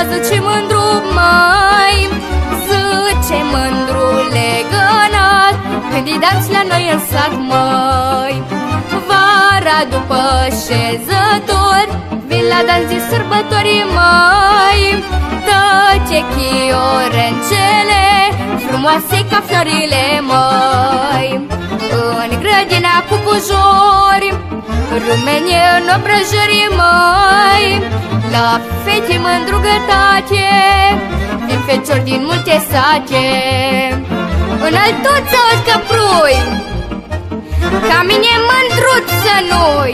zice mândru, măi, zice mândru legănat, când îi dați la noi în sat, măi. Vara după șezători, vin la dans de sărbători, măi. Toate chiorencele, frumoase ca florile, măi. În grădina cu pujori, rumene în obrăjări, măi. La fete mândrugătate, vin feciori din multe sate. În altuță îți căprui, ca mine mândruț să nu-i.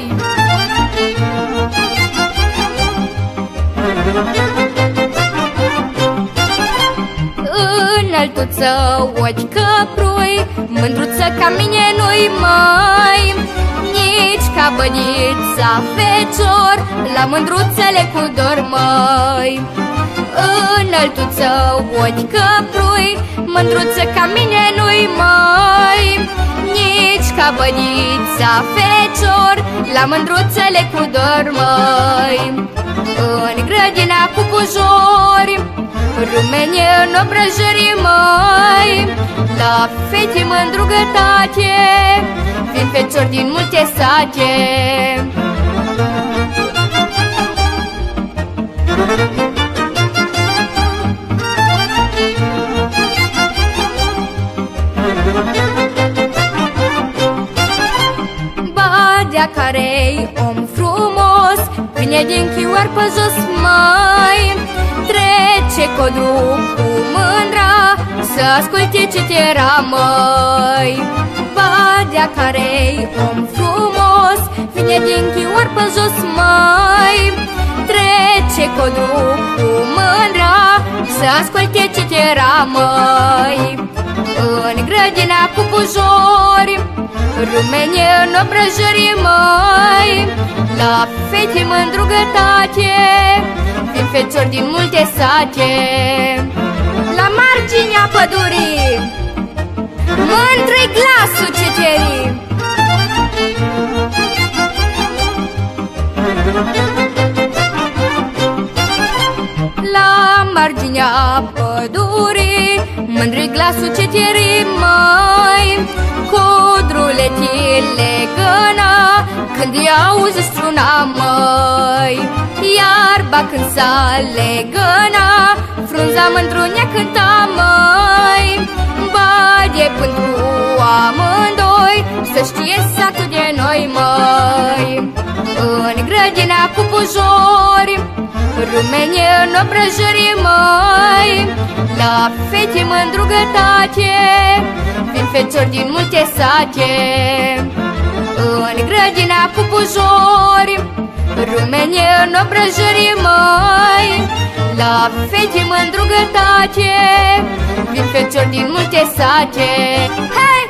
Înăltuță ochi căprui, mândruță ca mine nu-i, măi. Nici ca bănița fecior, la mândruțele cu dor, măi. Înăltuță ochi căprui, mândruță ca mine nu-i, măi. Nici ca bănița fecior, la mândruțele cu dor, măi. În grădina cu pujori, rumene în obrăjări, măi. La fete mândrugătate, vin feciori din multe sate. Badea care-i om frumos, vine din chioar pe jos, măi. Trece codru cu mândra, să asculte ce era, măi. Badea care-i om frumos, vine din chioar pe jos, măi. Trece codru cu mândra, să asculte ce era, măi. În grădina cu pujori, rumene în obrăjări, măi. La fete mândrugătate, vin feciori din multe sate. La marginea pădurii, mândru-i glasul ceterii. La marginea pădurii, mândru-i glasul ceterii, măi. Codruletile gâna, când îi auzi struna, măi. Iarba când s-a legăna, frunza mândrunea cânta, măi. Badie pentru amândoi, să știe satul de noi, măi. În grădina cu pujori, rumene în obrăjări, măi. La fete mândrugătate, vin feciori din multe sate. În grădina cu pujori, rumene în obrăjări, măi. La fete mândrugătate, vin feciori din multe sate. Hai!